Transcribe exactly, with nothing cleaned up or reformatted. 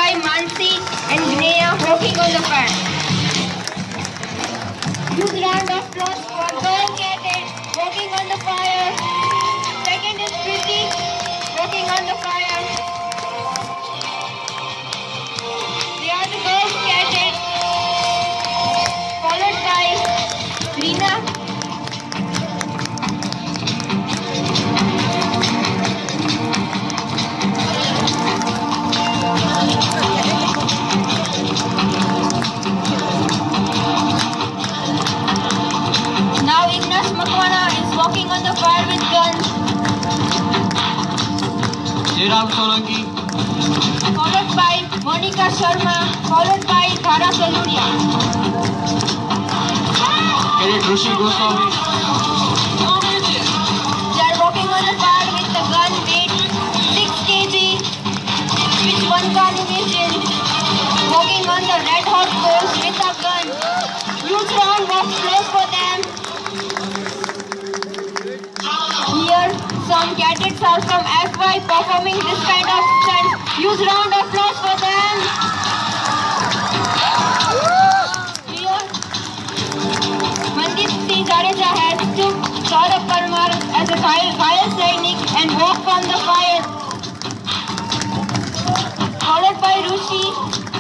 by Mansi and Gnea walking on the fire. Huge round of applause for girl cadet walking on the fire. Second is Priti walking on the fire. They are the girls cadet, followed by Rina. Walking on the fire with guns. Jairam Solanki. Followed by Monica Sharma. Followed by Dhara Saluria. Cadet Rushi Goswami. They are walking on the fire with the gun weight six kilograms, which one can imagine. Walking on the red hot coals with a gun. Huge round of applause for them. Here, some cadets are from F Y performing this kind of stunts. Huge round of applause for them. Here, Mandeep Singh Jadeja has took Saurabh Parmar as a fire, fire sainik and walked from the fire. Followed by Rushi